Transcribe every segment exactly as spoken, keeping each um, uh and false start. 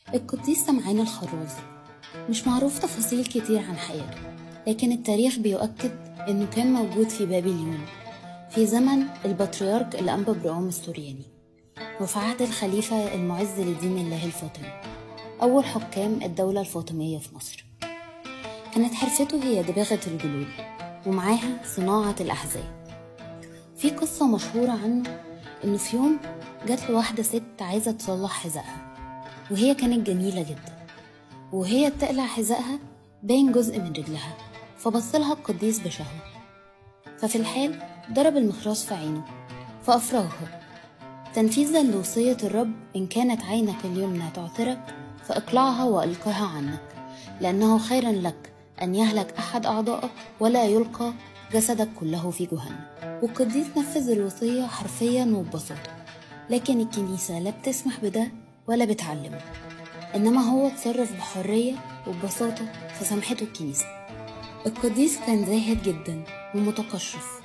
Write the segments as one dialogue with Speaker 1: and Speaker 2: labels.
Speaker 1: القديس سمعان الخرازي مش معروف تفاصيل كتير عن حياته، لكن التاريخ بيؤكد إنه كان موجود في بابليون في زمن البطريرك الأنبا برام السورياني، وفي عهد الخليفة المعز لدين الله الفاطمي أول حكام الدولة الفاطمية في مصر. كانت حرفته هي دباغة الجلود ومعاها صناعة الأحذية. في قصة مشهورة عنه إنه في يوم جات له واحدة ست عايزة تصلح حذائها، وهي كانت جميلة جدا، وهي بتقلع حذائها باين جزء من رجلها، فبصلها القديس بشهوة، ففي الحال ضرب المخراج في عينه فأفرغها تنفيذا لوصية الرب: إن كانت عينك اليمنى تعثرك فاقلعها وألقها عنك، لأنه خيرا لك أن يهلك أحد أعضائك ولا يلقى جسدك كله في جهنم. والقديس نفذ الوصية حرفيا وببساطة، لكن الكنيسة لا بتسمح بده ولا بتعلمه، إنما هو اتصرف بحرية وببساطة فسمحته الكنيسة. القديس كان زاهد جدا ومتقشف.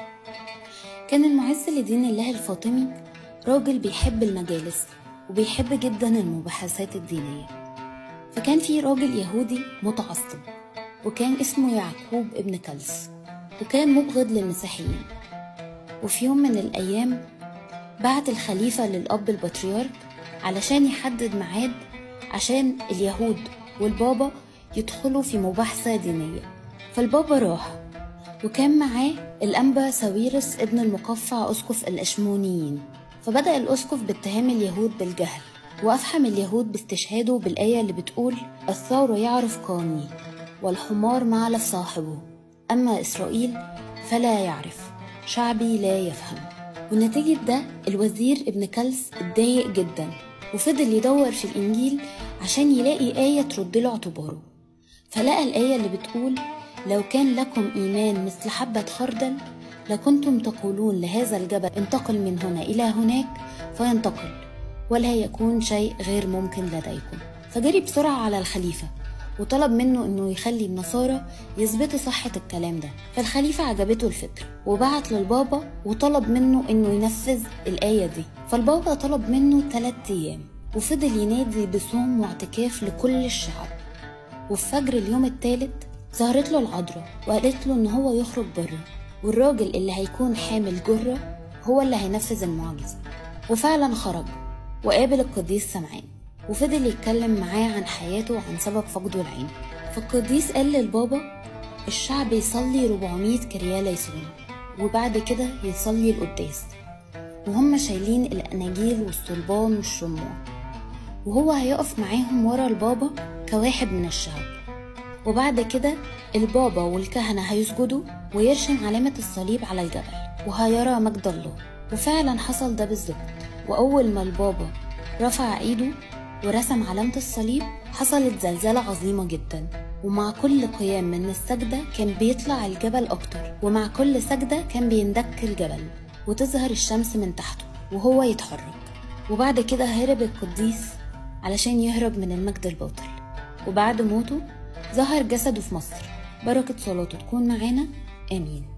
Speaker 1: كان المعز لدين الله الفاطمي راجل بيحب المجالس وبيحب جدا المباحثات الدينية. فكان في راجل يهودي متعصب وكان اسمه يعقوب ابن كلس، وكان مبغض للمسيحيين. وفي يوم من الأيام بعت الخليفة للأب البطريرك علشان يحدد ميعاد عشان اليهود والبابا يدخلوا في مباحثة دينية. فالبابا راح، وكان معاه الأنبا ساويرس ابن المقفع أسقف الأشمونيين. فبدأ الأسقف باتهام اليهود بالجهل، وأفحم اليهود باستشهاده بالآية اللي بتقول: الثور يعرف قاني والحمار معلف صاحبه، أما إسرائيل فلا يعرف، شعبي لا يفهم. ونتيجة ده الوزير ابن كلس اتضايق جدا، وفضل يدور في الإنجيل عشان يلاقي آية ترد له اعتباره. فلقى الآية اللي بتقول: لو كان لكم إيمان مثل حبة خردل لكنتم تقولون لهذا الجبل انتقل من هنا إلى هناك فينتقل، ولا يكون شيء غير ممكن لديكم. فجري بسرعة على الخليفة وطلب منه إنه يخلي النصارى يثبتوا صحة الكلام ده. فالخليفة عجبته الفكرة وبعت للبابا وطلب منه إنه ينفذ الآية دي. فالبابا طلب منه ثلاثة أيام، وفضل ينادي بصوم واعتكاف لكل الشعب. وفي فجر اليوم الثالث ظهرت له العذراء وقالت له إن هو يخرج بره، والراجل اللي هيكون حامل جرة هو اللي هينفذ المعجزة. وفعلا خرج وقابل القديس سمعان، وفضل يتكلم معاه عن حياته وعن سبب فقده العين. فالقديس قال للبابا: الشعب يصلي أربعمائة كريا ليسون، وبعد كده يصلي القداس وهم شايلين الأناجيل والصلبان والشموع، وهو هيقف معاهم ورا البابا كواحد من الشعب. وبعد كده البابا والكهنة هيسجدوا ويرشم علامة الصليب على الجبل وهيرى مجد الله. وفعلا حصل ده بالظبط. وأول ما البابا رفع ايده ورسم علامة الصليب حصلت زلزالة عظيمة جدا، ومع كل قيام من السجدة كان بيطلع الجبل أكتر، ومع كل سجدة كان بيندك الجبل وتظهر الشمس من تحته وهو يتحرك. وبعد كده هرب القديس علشان يهرب من المجد الباطل، وبعد موته ظهر جسده في مصر. بركة صلاته تكون معانا، آمين.